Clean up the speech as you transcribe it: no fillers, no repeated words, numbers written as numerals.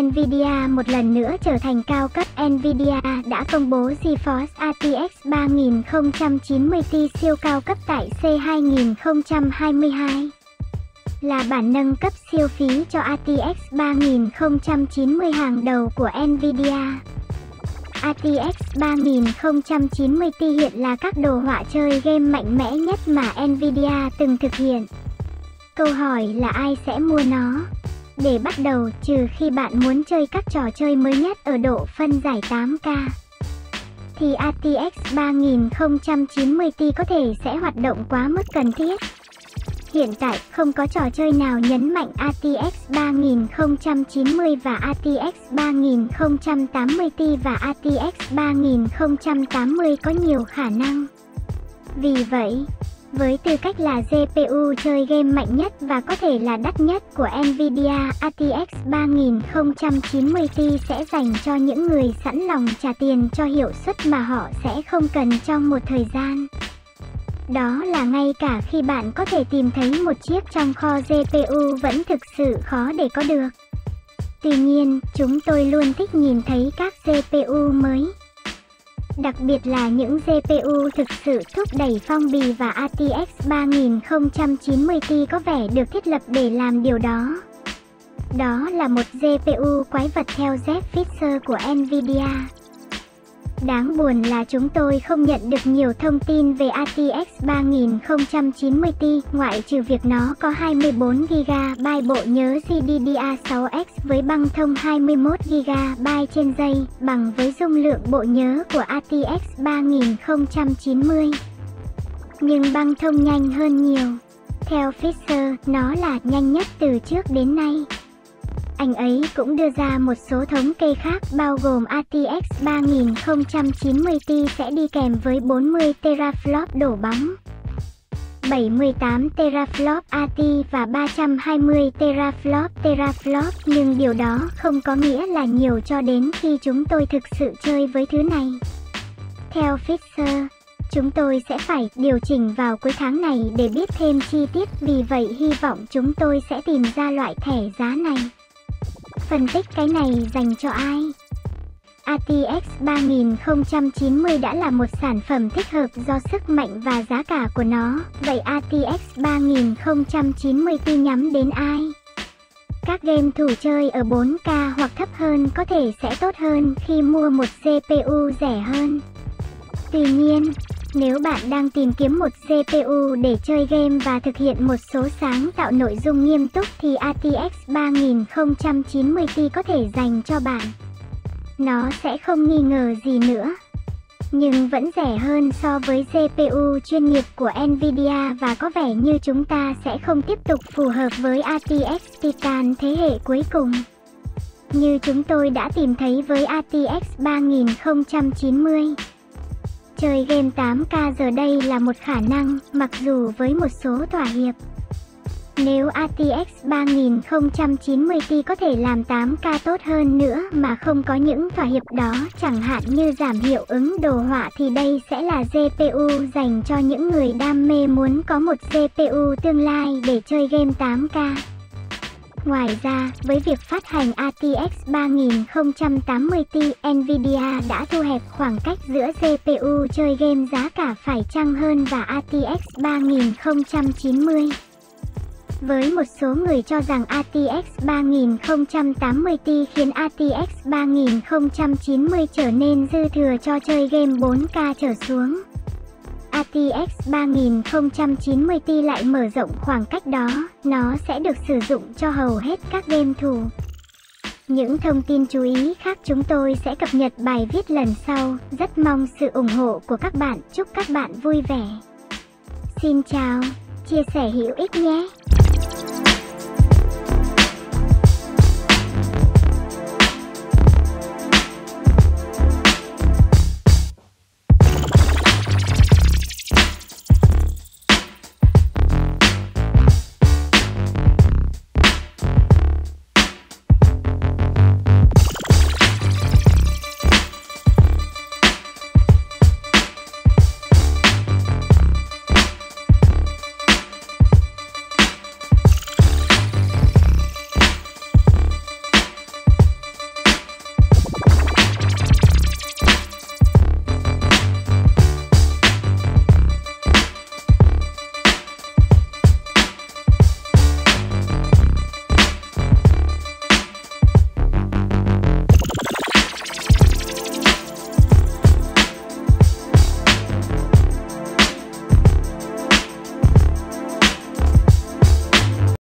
Nvidia một lần nữa trở thành cao cấp. Nvidia đã công bố GeForce RTX 3090 Ti siêu cao cấp tại C2022, là bản nâng cấp siêu phí cho RTX 3090 hàng đầu của Nvidia. RTX 3090 Ti hiện là các đồ họa chơi game mạnh mẽ nhất mà Nvidia từng thực hiện. Câu hỏi là ai sẽ mua nó? Để bắt đầu, trừ khi bạn muốn chơi các trò chơi mới nhất ở độ phân giải 8K, thì RTX 3090 Ti có thể sẽ hoạt động quá mức cần thiết. Hiện tại, không có trò chơi nào nhấn mạnh RTX 3090 và RTX 3080 Ti, và RTX 3080 có nhiều khả năng. Vì vậy, với tư cách là GPU chơi game mạnh nhất và có thể là đắt nhất của Nvidia, RTX 3090 Ti sẽ dành cho những người sẵn lòng trả tiền cho hiệu suất mà họ sẽ không cần trong một thời gian. Đó là ngay cả khi bạn có thể tìm thấy một chiếc trong kho GPU vẫn thực sự khó để có được. Tuy nhiên, chúng tôi luôn thích nhìn thấy các GPU mới, đặc biệt là những GPU thực sự thúc đẩy phong bì, và RTX 3090 Ti có vẻ được thiết lập để làm điều đó. Đó là một GPU quái vật theo Jeff Fisher của Nvidia. Đáng buồn là chúng tôi không nhận được nhiều thông tin về RTX 3090 Ti, ngoại trừ việc nó có 24GB bộ nhớ GDDR6X với băng thông 21GB trên giây, bằng với dung lượng bộ nhớ của RTX 3090. Nhưng băng thông nhanh hơn nhiều. Theo Fisher, nó là nhanh nhất từ trước đến nay. Anh ấy cũng đưa ra một số thống kê khác, bao gồm RTX 3090 Ti sẽ đi kèm với 40 teraflop đổ bóng, 78 teraflop AT và 320 teraflop, nhưng điều đó không có nghĩa là nhiều cho đến khi chúng tôi thực sự chơi với thứ này. Theo Fisher, chúng tôi sẽ phải điều chỉnh vào cuối tháng này để biết thêm chi tiết, vì vậy hy vọng chúng tôi sẽ tìm ra loại thẻ giá này. Phân tích cái này dành cho ai? RTX 3090 đã là một sản phẩm thích hợp do sức mạnh và giá cả của nó. Vậy RTX 3090 Ti nhắm đến ai? Các game thủ chơi ở 4K hoặc thấp hơn có thể sẽ tốt hơn khi mua một CPU rẻ hơn. Tuy nhiên, nếu bạn đang tìm kiếm một GPU để chơi game và thực hiện một số sáng tạo nội dung nghiêm túc thì RTX 3090 Ti có thể dành cho bạn. Nó sẽ không nghi ngờ gì nữa, nhưng vẫn rẻ hơn so với GPU chuyên nghiệp của Nvidia, và có vẻ như chúng ta sẽ không tiếp tục phù hợp với RTX Titan thế hệ cuối cùng, như chúng tôi đã tìm thấy với RTX 3090. Chơi game 8K giờ đây là một khả năng, mặc dù với một số thỏa hiệp. Nếu RTX 3090 Ti có thể làm 8K tốt hơn nữa mà không có những thỏa hiệp đó, chẳng hạn như giảm hiệu ứng đồ họa, thì đây sẽ là GPU dành cho những người đam mê muốn có một GPU tương lai để chơi game 8K. Ngoài ra, với việc phát hành RTX 3080 Ti, Nvidia đã thu hẹp khoảng cách giữa GPU chơi game giá cả phải chăng hơn và RTX 3090. Với một số người cho rằng RTX 3080 Ti khiến RTX 3090 trở nên dư thừa cho chơi game 4K trở xuống, RTX 3090 Ti lại mở rộng khoảng cách đó. Nó sẽ được sử dụng cho hầu hết các game thủ. Những thông tin chú ý khác chúng tôi sẽ cập nhật bài viết lần sau. Rất mong sự ủng hộ của các bạn. Chúc các bạn vui vẻ. Xin chào, chia sẻ hữu ích nhé.